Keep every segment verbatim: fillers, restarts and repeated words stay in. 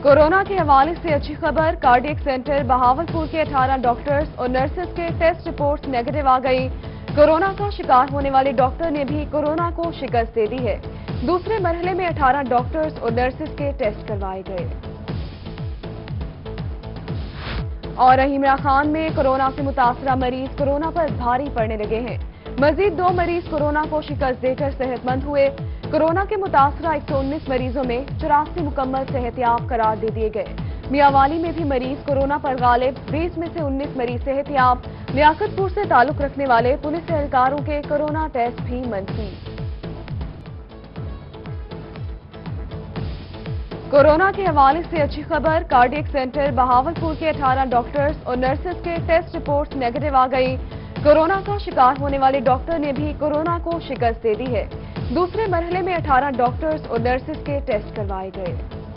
Corona के हवाले से अच्छी खबर। कार्डियक सेंटर बहावलपुर के अठारह डॉक्टर्स और नर्सेज के टेस्ट रिपोर्ट्स नेगेटिव आ गई। कोरोना का शिकार होने वाले डॉक्टर ने भी कोरोना को शिकस्त दे दी है। दूसरे मरहले में अठारह डॉक्टर्स और नर्सेज के टेस्ट करवाए गए। और इमरा खान में कोरोना से मुतासरा मरीज कोरोना पर भारी पड़ने लगे हैं। मजीद दो मरीज कोरोना को शिकस्त देकर सेहतमंद हुए। कोरोना के मुतासरा एक सौ उन्नीस मरीजों में चौरासी मुकम्मल सेहतियाब करार दे दिए गए। मियांवाली में भी मरीज कोरोना पर गालिब, बीस में से उन्नीस मरीज सेहतियाब। लियाकतपुर से ताल्लुक रखने वाले पुलिस एहलकारों के कोरोना टेस्ट भी मनफी। कोरोना के हवाले से अच्छी खबर। कार्डियक सेंटर बहावलपुर के अठारह डॉक्टर्स और नर्सेज के टेस्ट रिपोर्ट्स नेगेटिव आ गई। कोरोना का शिकार होने वाले डॉक्टर ने भी कोरोना को शिकस्त दे दी है। दूसरे मरहले में अठारह डॉक्टर्स और नर्सेज के टेस्ट करवाए गए।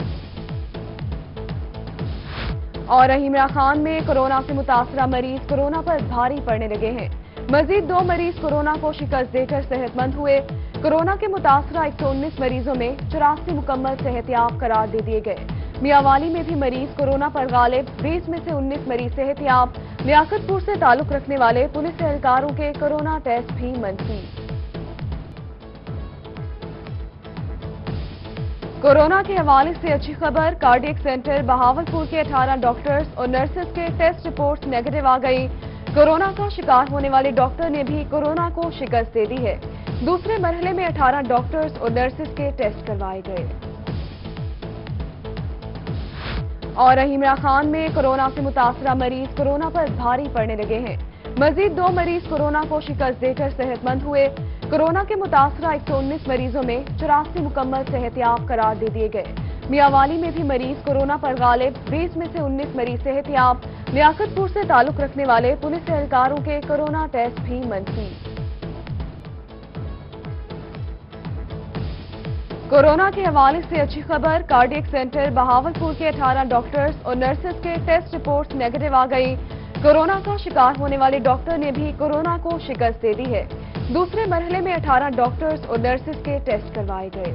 और इमरा खान में कोरोना से मुतासरा मरीज कोरोना पर भारी पड़ने लगे हैं। मजीद दो मरीज कोरोना को शिकस्त देकर सेहतमंद हुए। कोरोना के मुतासरा एक सौ उन्नीस मरीजों में चौरासी मुकम्मल सेहतियाब करार दे दिए गए। मियांवाली में भी मरीज कोरोना पर गालिब, बीस में से उन्नीस मरीज सेहतियाब। लियाकतपुर से ताल्लुक रखने वाले पुलिस एहलकारों के कोरोना टेस्ट भी मनफी। कोरोना के हवाले से अच्छी खबर। कार्डियक सेंटर बहावलपुर के अठारह डॉक्टर्स और नर्सेज के टेस्ट रिपोर्ट्स नेगेटिव आ गई। कोरोना का शिकार होने वाले डॉक्टर ने भी कोरोना को शिकस्त दे दी है। दूसरे मरहले में अठारह डॉक्टर्स और नर्सेज के टेस्ट करवाए गए। और इमरा खान में कोरोना से मुतासरा मरीज कोरोना पर भारी पड़ने लगे हैं। मजीद दो मरीज कोरोना को शिकस्त देकर सेहतमंद हुए। कोरोना के मुतासरा एक सौ उन्नीस मरीजों में चौरासी मुकम्मल सेहतियाब करार दे दिए गए। मियांवाली में भी मरीज कोरोना पर गालिब, बीस में से उन्नीस मरीज सेहतियाब। लियाकतपुर से ताल्लुक रखने वाले पुलिस एहलकारों के कोरोना टेस्ट भी मनफी। कोरोना के हवाले से अच्छी खबर। कार्डियक सेंटर बहावलपुर के अठारह डॉक्टर्स और नर्सेज के टेस्ट रिपोर्ट्स नेगेटिव आ गई। कोरोना का शिकार होने वाले डॉक्टर ने भी कोरोना को शिकस्त दे दी है। दूसरे मरहले में अठारह डॉक्टर्स और नर्सेज के टेस्ट करवाए गए।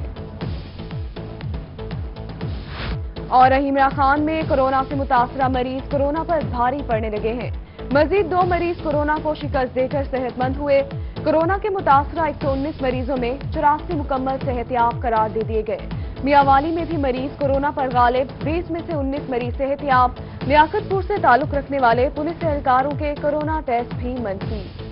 और इमरा खान में कोरोना से मुतासरा मरीज कोरोना पर भारी पड़ने लगे हैं। मजीद दो मरीज कोरोना को शिकस्त देकर सेहतमंद हुए। कोरोना के मुतासरा एक सौ उन्नीस मरीजों में चौरासी मुकम्मल सेहतियाब करार दे दिए गए। मियांवाली में भी मरीज कोरोना पर गालिब, बीस में से उन्नीस मरीज सेहतियाब। लियाकतपुर से ताल्लुक रखने वाले पुलिस एहलकारों के कोरोना टेस्ट भी मनफी।